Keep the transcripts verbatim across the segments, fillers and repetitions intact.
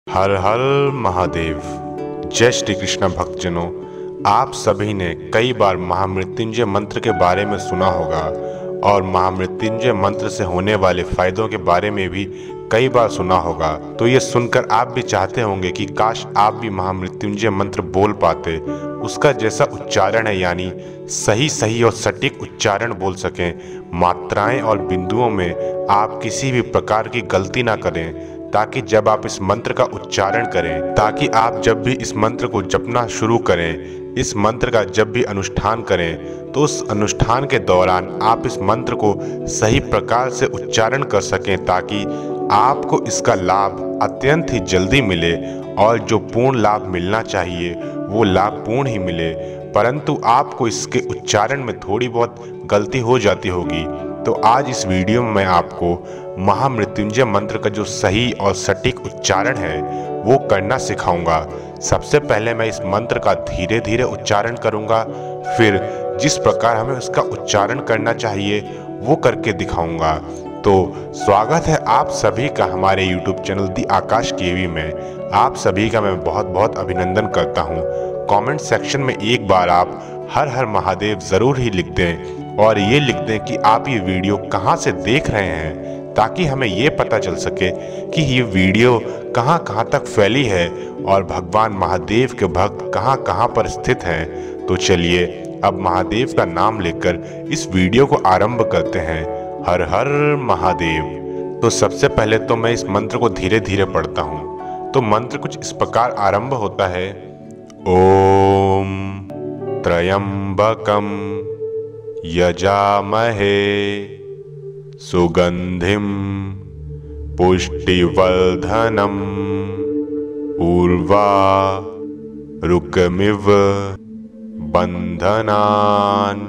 हर हर महादेव। जय श्री कृष्ण भक्तजनों, आप सभी ने कई बार महामृत्युंजय मंत्र के बारे में सुना होगा और महामृत्युंजय मंत्र से होने वाले फायदों के बारे में भी कई बार सुना होगा। तो ये सुनकर आप भी चाहते होंगे कि काश आप भी महामृत्युंजय मंत्र बोल पाते, उसका जैसा उच्चारण है, यानी सही सही और सटीक उच्चारण बोल सकें, मात्राएं और बिंदुओं में आप किसी भी प्रकार की गलती ना करें, ताकि जब आप इस मंत्र का उच्चारण करें, ताकि आप जब भी इस मंत्र को जपना शुरू करें, इस मंत्र का जब भी अनुष्ठान करें, तो उस अनुष्ठान के दौरान आप इस मंत्र को सही प्रकार से उच्चारण कर सकें, ताकि आपको इसका लाभ अत्यंत ही जल्दी मिले और जो पूर्ण लाभ मिलना चाहिए वो लाभ पूर्ण ही मिले। परंतु आपको इसके उच्चारण में थोड़ी बहुत गलती हो जाती होगी। तो आज इस वीडियो में मैं आपको महामृत्युंजय मंत्र का जो सही और सटीक उच्चारण है वो करना सिखाऊंगा। सबसे पहले मैं इस मंत्र का धीरे धीरे उच्चारण करूंगा, फिर जिस प्रकार हमें उसका उच्चारण करना चाहिए वो करके दिखाऊंगा। तो स्वागत है आप सभी का हमारे यूट्यूब चैनल दी आकाश केवी में। आप सभी का मैं बहुत बहुत अभिनंदन करता हूँ। कमेंट सेक्शन में एक बार आप हर हर महादेव ज़रूर ही लिख दें और ये लिख दें कि आप ये वीडियो कहाँ से देख रहे हैं, ताकि हमें ये पता चल सके कि ये वीडियो कहाँ कहाँ तक फैली है और भगवान महादेव के भक्त कहाँ कहाँ पर स्थित हैं। तो चलिए अब महादेव का नाम लेकर इस वीडियो को आरंभ करते हैं। हर हर महादेव। तो सबसे पहले तो मैं इस मंत्र को धीरे धीरे पढ़ता हूँ। तो मंत्र कुछ इस प्रकार आरंभ होता है। ओम त्र्यंबकम यजामहे सुगंधिम पुष्टिवर्धनम उर्वारुकमिव बंधनान्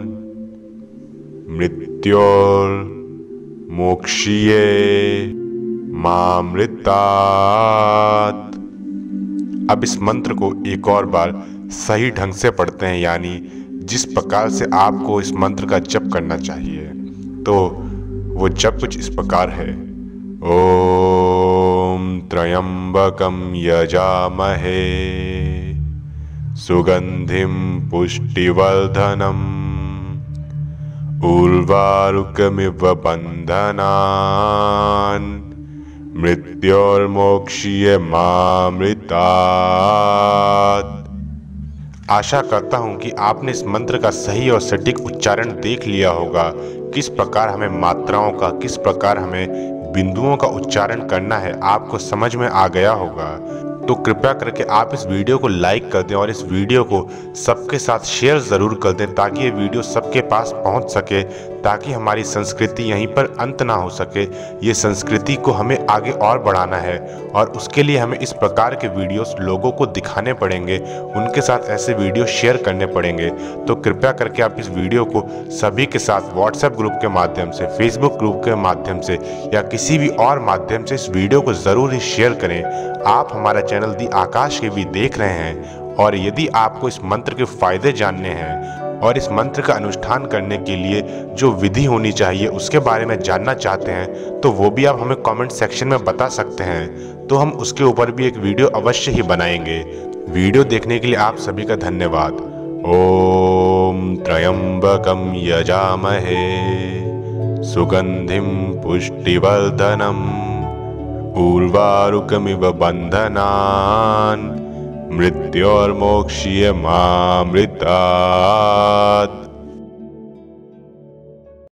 मृत्योर्मोक्ष्ये मामृतात्। अब इस मंत्र को एक और बार सही ढंग से पढ़ते हैं, यानी जिस प्रकार से आपको इस मंत्र का जप करना चाहिए। तो वो जप कुछ इस प्रकार है। ओम त्र्यंबकम यजामहे सुगंधिम पुष्टिवर्धनम उर्वारुकमिव बंधनान् मृत्योर्मोक्ष्ये मामृतात्। आशा करता हूं कि आपने इस मंत्र का सही और सटीक उच्चारण देख लिया होगा। किस प्रकार हमें मात्राओं का, किस प्रकार हमें बिंदुओं का उच्चारण करना है, आपको समझ में आ गया होगा। तो कृपया करके आप इस वीडियो को लाइक कर दें और इस वीडियो को सबके साथ शेयर ज़रूर कर दें, ताकि ये वीडियो सबके पास पहुंच सके, ताकि हमारी संस्कृति यहीं पर अंत ना हो सके। ये संस्कृति को हमें आगे और बढ़ाना है और उसके लिए हमें इस प्रकार के वीडियोस लोगों को दिखाने पड़ेंगे, उनके साथ ऐसे वीडियो शेयर करने पड़ेंगे। तो कृपया करके आप इस वीडियो को सभी के साथ व्हाट्सएप ग्रुप के माध्यम से, फेसबुक ग्रुप के माध्यम से या किसी भी और माध्यम से इस वीडियो को ज़रूर ही शेयर करें। आप हमारा चैनल दी आकाश के भी देख रहे हैं और यदि आपको इस मंत्र के फायदे जानने हैं और इस मंत्र का अनुष्ठान करने के लिए जो विधि होनी चाहिए उसके बारे में जानना चाहते हैं, तो वो भी आप हमें कमेंट सेक्शन में बता सकते हैं। तो हम उसके ऊपर भी एक वीडियो अवश्य ही बनाएंगे। वीडियो देखने के लिए आप सभी का धन्यवाद। ओम त्र्यंबकम यजामहे सुगंधिम पुष्टिवर्धनम उर्वारुकमिव बंधनान् मृत्योर्मोक्ष्ये मामृतात्।